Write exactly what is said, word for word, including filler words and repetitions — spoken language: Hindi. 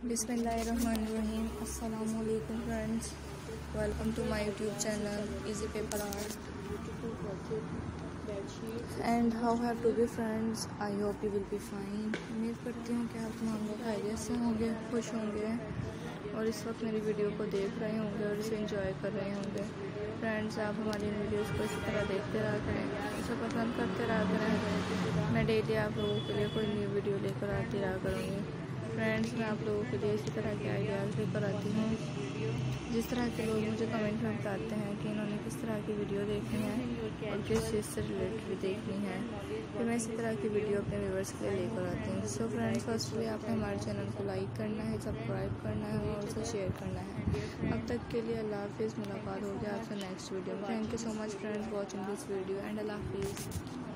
बिस्मिल्लाहिर्रहमानिर्रहीम। अस्सलाम वालेकुम friends, welcome to my YouTube channel easy paper art and how have to be friends. I hope you will be fine. उम्मीद करती हूँ कि आप तमाम लोग खैरियत से होंगे, खुश होंगे और इस वक्त मेरी वीडियो को देख रहे होंगे और इसे एंजॉय कर रहे होंगे। फ्रेंड्स, आप हमारी इन वीडियोस को इसी तरह देखते रहा करें, इसे पसंद करते रहा करें। मैं डेली आप लोगों के लिए कोई न्यू वीडियो लेकर आती रहा करूँगी। फ्रेंड्स, मैं आप लोगों के लिए इसी तरह के आइडियाज़ लेकर आती हूँ। जिस तरह के लोग मुझे कमेंट में बताते हैं कि इन्होंने किस तरह की वीडियो देखनी है और किस चीज़ से रिलेटेड देखनी है, फिर मैं इसी तरह की वीडियो अपने व्यूअर्स के लिए लेकर आती हूँ। सो फ्रेंड्स, फर्स्टली आपने हमारे चैनल को लाइक करना है, सब्सक्राइब करना है और उसे शेयर करना है। अब तक के लिए अल्लाह हाफिज़। मुलाकात होगी आपसे नेक्स्ट वीडियो में। Thank you so much friends watching this video and अल्लाह हाफिज़।